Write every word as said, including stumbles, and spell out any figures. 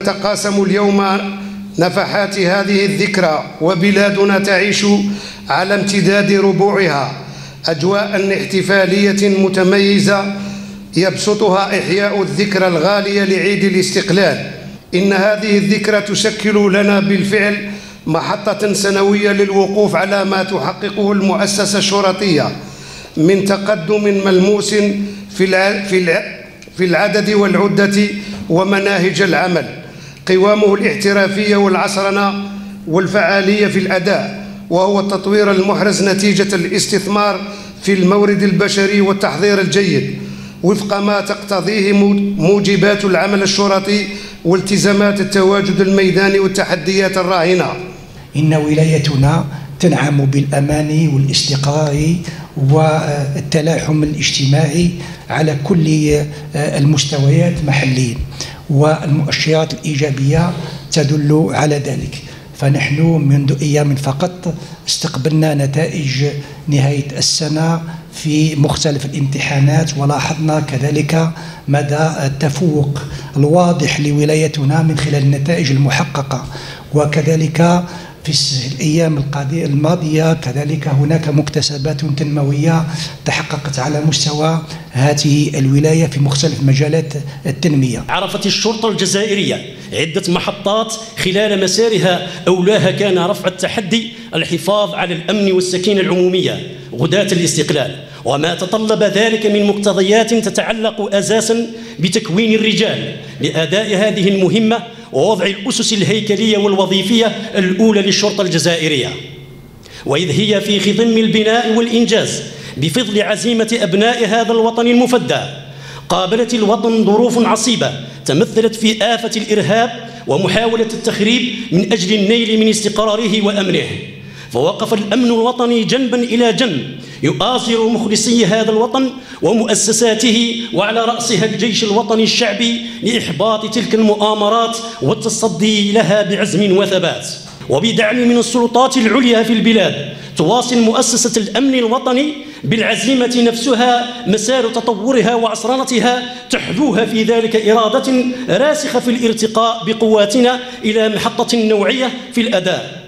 تقاسم اليوم نفحات هذه الذكرى، وبلادنا تعيش على امتداد ربوعها أجواء احتفالية متميزة يبسطها إحياء الذكرى الغالية لعيد الاستقلال. إن هذه الذكرى تشكل لنا بالفعل محطة سنوية للوقوف على ما تحققه المؤسسة الشرطية من تقدم ملموس في العدد والعدة ومناهج العمل، قوامه الاحترافية والعصرنة والفعالية في الأداء، وهو التطوير المحرز نتيجة الاستثمار في المورد البشري والتحضير الجيد وفق ما تقتضيه موجبات العمل الشرطي والتزامات التواجد الميداني والتحديات الراهنة. إن ولايتنا تنعم بالأمان والاستقرار والتلاحم الاجتماعي على كل المستويات محليا، والمؤشرات الإيجابية تدل على ذلك. فنحن منذ أيام فقط استقبلنا نتائج نهاية السنة في مختلف الامتحانات، ولاحظنا كذلك مدى التفوق الواضح لولايتنا من خلال النتائج المحققة. وكذلك في الأيام الماضية كذلك هناك مكتسبات تنموية تحققت على مستوى هذه الولاية في مختلف مجالات التنمية. عرفت الشرطة الجزائرية عدة محطات خلال مسارها، أولاها كان رفع التحدي الحفاظ على الأمن والسكينة العمومية غداة الاستقلال، وما تطلب ذلك من مقتضيات تتعلق أساسا بتكوين الرجال لأداء هذه المهمة ووضع الأسس الهيكلية والوظيفية الأولى للشرطة الجزائرية، وإذ هي في خضم البناء والإنجاز بفضل عزيمة أبناء هذا الوطن المفدى. قابلت الوطن ظروف عصيبة تمثلت في آفة الإرهاب ومحاولة التخريب من أجل النيل من استقراره وأمنه، فوقف الأمن الوطني جنبا إلى جنب يؤازر مخلصي هذا الوطن ومؤسساته، وعلى رأسها الجيش الوطني الشعبي، لإحباط تلك المؤامرات والتصدي لها بعزم وثبات. وبدعم من السلطات العليا في البلاد تواصل مؤسسة الأمن الوطني بالعزيمة نفسها مسار تطورها وعصرنتها، تحذوها في ذلك إرادة راسخة في الارتقاء بقواتنا إلى محطة نوعية في الأداء.